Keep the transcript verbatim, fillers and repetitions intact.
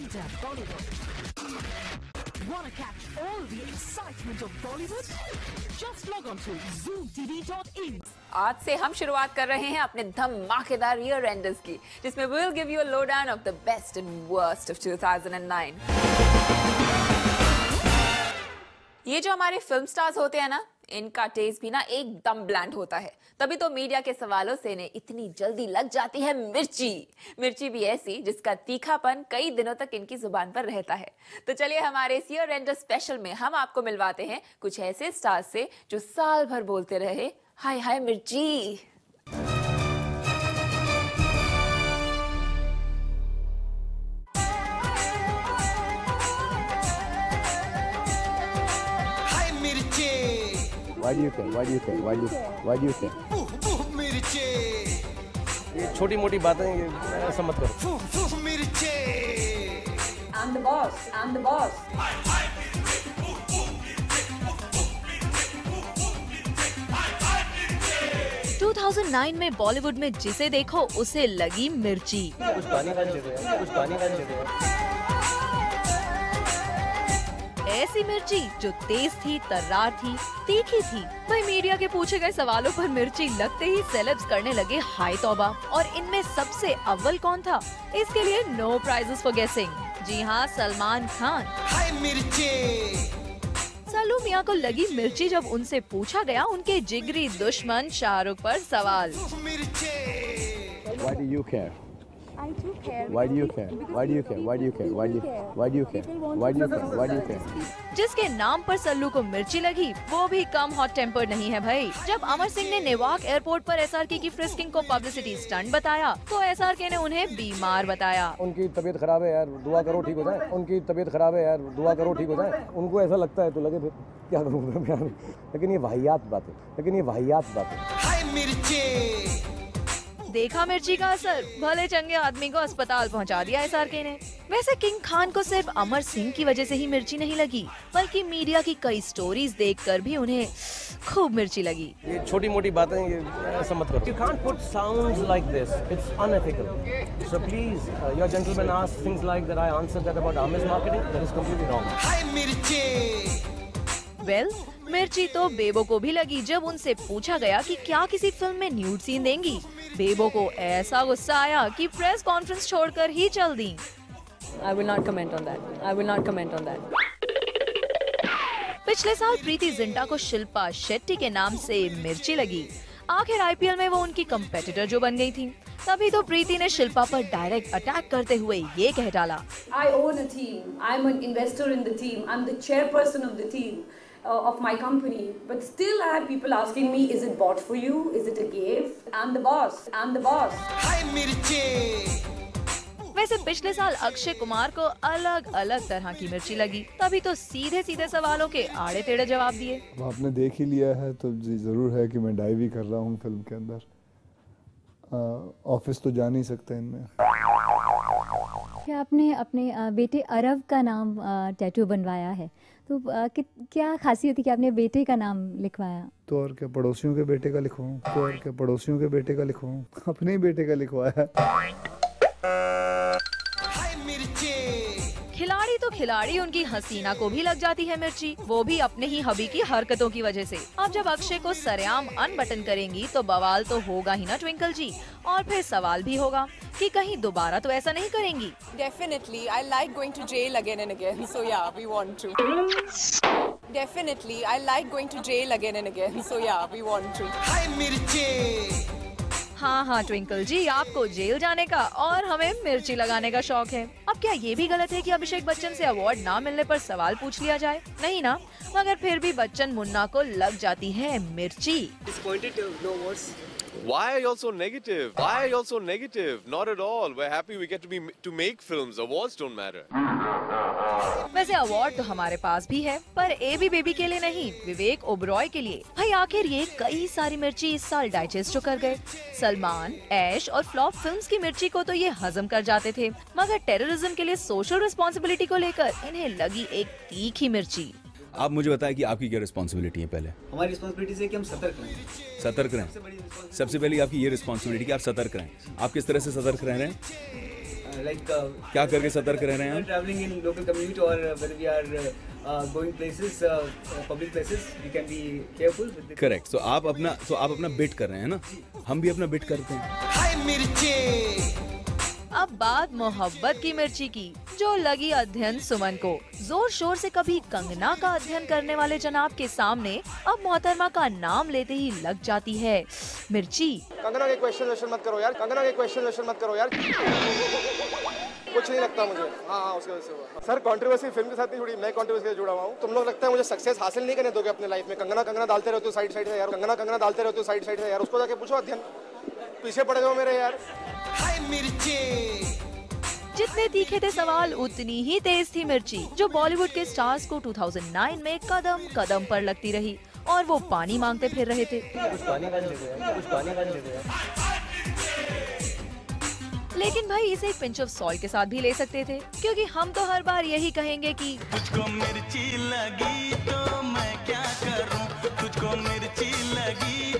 Enter Bollywood. Wanna catch all the excitement of Bollywood? Just log on to zoom t v dot in. आज से हम शुरुआत कर रहे हैं अपने धमाकेदार ईयर एंडर्स की, जिसमें we'll give you a lowdown of the best and worst of two thousand nine. ये जो हमारे फिल्म स्टार्स होते हैं ना, इनका टेस्ट भी ना एकदम ब्लैंड होता है। तभी तो मीडिया के सवालों से इन्हें इतनी जल्दी लग जाती है मिर्ची मिर्ची भी ऐसी जिसका तीखापन कई दिनों तक इनकी जुबान पर रहता है। तो चलिए हमारे इस ईयर एंडर स्पेशल में हम आपको मिलवाते हैं कुछ ऐसे स्टार्स से जो साल भर बोलते रहे हाय हाय मिर्ची। Why do you care? Why do you care? Why do you Why do you care? ये छोटी मोटी बातें ये ऐसा मत करो। I'm the boss. I'm the boss. दो हज़ार नौ में बॉलीवुड में जिसे देखो उसे लगी मिर्ची। कुछ पानी का दे दो, कुछ पानी का दे दो। ऐसी मिर्ची जो तेज थी, तर्रार थी, तीखी थी। वही मीडिया के पूछे गए सवालों पर मिर्ची लगते ही सेलेब्स करने लगे हाय तौबा। और इनमें सबसे अव्वल कौन था? इसके लिए नो प्राइजेस फॉर गेसिंग। जी हाँ, सलमान खान। हाय मिर्ची। सल्लू मियां को लगी मिर्ची जब उनसे पूछा गया उनके जिगरी दुश्मन शाहरुख पर सवाल। Why do you care? I do care. Why do you care? Why do you care? Why do you care? Why do you Why do you care? Why do you care? Why do you care? जिसके नाम पर सल्लू को मिर्ची लगी वो भी कम hot tempered नहीं है भाई। जब अमर सिंह ने नेवाक एयरपोर्ट पर एसआरके की फ्रिस्किंग को पब्लिसिटी स्टंट बताया तो एसआरके ने उन्हें बीमार बताया। उनकी तबीयत खराब है यार, दुआ करो ठीक हो जाए। उनकी तबीयत खराब है यार, दुआ करो ठीक हो जाए। उनको ऐसा लगता है तो लगे फिर क्या करूँगा यार। लेकिन ये वाहियात बात है, लेकिन ये वाहियात बात है। देखा मिर्ची का असर, भले चंगे आदमी को अस्पताल पहुंचा दिया एसआरके ने। वैसे किंग खान को सिर्फ अमर सिंह की वजह से ही मिर्ची नहीं लगी, बल्कि मीडिया की कई स्टोरीज देखकर भी उन्हें खूब मिर्ची लगी। ये छोटी मोटी बातें ये ऐसा मत करो। You can't put sounds like this. It's unethical. So please, uh, your gentleman asked things like that. I answered that about Amir's marketing. That is completely wrong. Hi Mirchi. Well well, Mirchi तो बेबो को भी लगी जब उनसे पूछा गया कि क्या किसी फिल्म में न्यूड सीन देंगी। बेबो को ऐसा गुस्सा आया कि प्रेस कॉन्फ्रेंस छोड़कर ही चल दी। I will not comment on that. I will not comment on that. पिछले साल प्रीति जिंटा को शिल्पा शेट्टी के नाम से मिर्ची लगी। आखिर आईपीएल में वो उनकी कंपेटिटर जो बन गई थी। तभी तो प्रीति ने शिल्पा पर डायरेक्ट अटैक करते हुए ये कह डाला। I own a team. I'm an investor in the team. I'm the chairperson of the team. Uh, of my company, but still I have people asking me, is it bought for you? Is it a gift? I'm the boss. I'm the boss. Hi मिर्ची। वैसे पिछले साल अक्षय कुमार को अलग अलग तरह की मिर्ची लगी, तभी तो सीधे सीधे सवालों के आड़े टेढ़े जवाब दिए। अब आपने देख ही लिया है तो जरूर है कि मैं डाइव भी कर रहा हूँ फिल्म के अंदर। ऑफिस तो जा नहीं सकते इनमें। क्या आपने अपने बेटे अरव का नाम टैटू बनवाया है? तो कि, क्या खासियत है कि आपने बेटे का नाम लिखवाया? तो और क्या पड़ोसियों के बेटे का लिखवाऊं? तो और क्या पड़ोसियों के बेटे का लिखवाऊं? अपने ही बेटे का लिखवाया। खिलाड़ी तो खिलाड़ी, उनकी हसीना को भी लग जाती है मिर्ची, वो भी अपने ही हबी की हरकतों की वजह से। अब जब अक्षय को सरेआम अनबटन करेंगी तो बवाल तो होगा ही ना ट्विंकल जी, और फिर सवाल भी होगा कि कहीं दोबारा तो ऐसा नहीं करेंगी। Definitely, I like going to jail again and again, so yeah, we want to. Definitely, I like going to jail again and again, so yeah, we want to. Hi मिर्ची। हाँ हाँ ट्विंकल जी, आपको जेल जाने का और हमें मिर्ची लगाने का शौक है। अब क्या ये भी गलत है कि अभिषेक बच्चन से अवार्ड ना मिलने पर सवाल पूछ लिया जाए? नहीं ना, मगर फिर भी बच्चन मुन्ना को लग जाती है मिर्ची। Why are you all so negative? Why are you all so negative? Not at all. We're happy we get to be to make films. Awards don't matter. वैसे अवार्ड तो हमारे पास भी है, पर एबी बेबी के लिए नहीं, विवेक ओबरॉय के लिए। भाई आखिर ये कई सारी मिर्ची इस साल डाइजेस्ट कर गए। सलमान, ऐश और फ्लॉप फिल्म्स की मिर्ची को तो ये हजम कर जाते थे, मगर टेररिज्म के लिए सोशल रिस्पॉन्सिबिलिटी को लेकर इन्हें लगी एक तीखी मिर्ची। आप मुझे बताएं कि आपकी क्या रिस्पॉन्सिबिलिटी है? पहले हमारी रिस्पॉन्सिबिलिटी है कि हम सतर्क रहें। सतर्क रहें। सबसे पहले आपकी ये रिस्पॉन्सिबिलिटी कि आप सतर्क रहें। आप किस तरह से सतर्क रह रहे हैं? लाइक क्या करके सतर्क रह रहे हैं? ट्रैवलिंग इन लोकल कम्युनिटी और whether we are going places, public places, we can be careful. Correct. So आप अपना सो आप अपना बिट कर रहे हैं ना, हम भी अपना बिट करते हैं। हाय मिर्ची। अब बात मोहब्बत की मिर्ची की, जो लगी अध्ययन सुमन को। जोर शोर से कभी कंगना का अध्ययन करने वाले जनाब के सामने अब मोहतरमा का नाम लेते ही लग जाती है मिर्ची। कंगना के क्वेश्चन क्वेश्चन मत करो यार, कंगना के क्वेश्चन क्वेश्चन मत करो यार, कुछ नहीं लगता मुझे। हाँ हाँ उसकी वजह से हुआ सर। कंट्रोवर्सी फिल्म के साथ नहीं जुड़ी, मैं कंट्रोवर्सी से जुड़ा हुआ हूँ। तुम लोग लगता है मुझे सक्सेस हासिल नहीं करने दोगे अपने लाइफ में। कंगना कंगना डालते रहते हो साइड साइड से यार, कंगना कंगना डालते रहते हो साइड साइड से यार, उसको जाके पूछो अध्ययन, पीछे पड़े हो मेरे यार। हाय मिर्ची। जितने तीखे थे सवाल उतनी ही तेज थी मिर्ची, जो बॉलीवुड के स्टार्स को दो हज़ार नौ में कदम कदम पर लगती रही और वो पानी मांगते फिर रहे थे। कुछ पानी वानी दे दो यार, कुछ पानी वानी दे दो यार। लेकिन भाई इसे एक पिंच ऑफ सॉल्ट के साथ भी ले सकते थे, क्योंकि हम तो हर बार यही कहेंगे कि तुझको मिर्ची लगी तो मैं क्या करूं, तुझको मिर्ची लगी